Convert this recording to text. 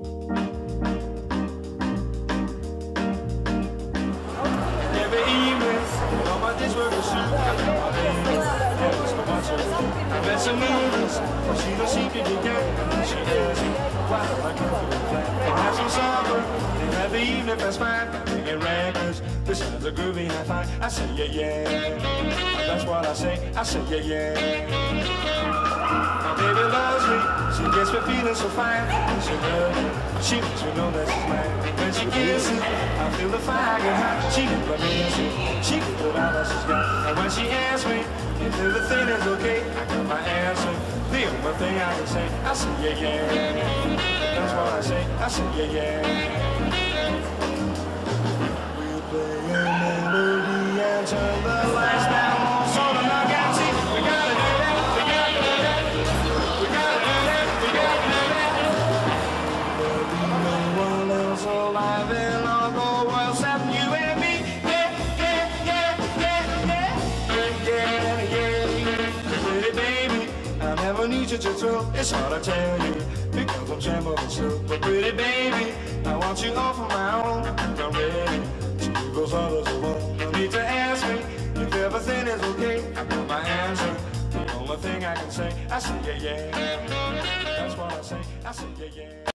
Every evening, when all my days were pursued, I met some movies, but she don't seem to get down. She asks me, why do I come to the flat? And have some supper, and have the evening pass by, singing records, besides a groovy high five. I say, yeah, yeah, that's what I say, yeah, yeah. My baby loves me, she gets me feeling so fine. She loves me, she makes me know that she's mine. When she kisses, I feel the fire get hot. She can put me in, she can put all that she's got. And when she asks me if everything is okay, I got my answer. The only thing I can say, yeah, yeah. That's what I say, yeah, yeah. We'll play a melody and turn the lights down low so the knock out. See, we gotta do that, we gotta do that, we gotta do that, we gotta do that. There'll be no one else alive in all the world except you and me. Yeah, yeah, yeah, yeah, yeah, yeah, yeah. Pretty baby, I never need you to thrill. It's hard to tell you because I'm trembling still. But pretty baby, I want you all for my own. I'm ready to leave those others alone. No need to ask me if everything is okay. I got my answer. The only thing I can say, yeah, yeah. That's what I say, yeah, yeah.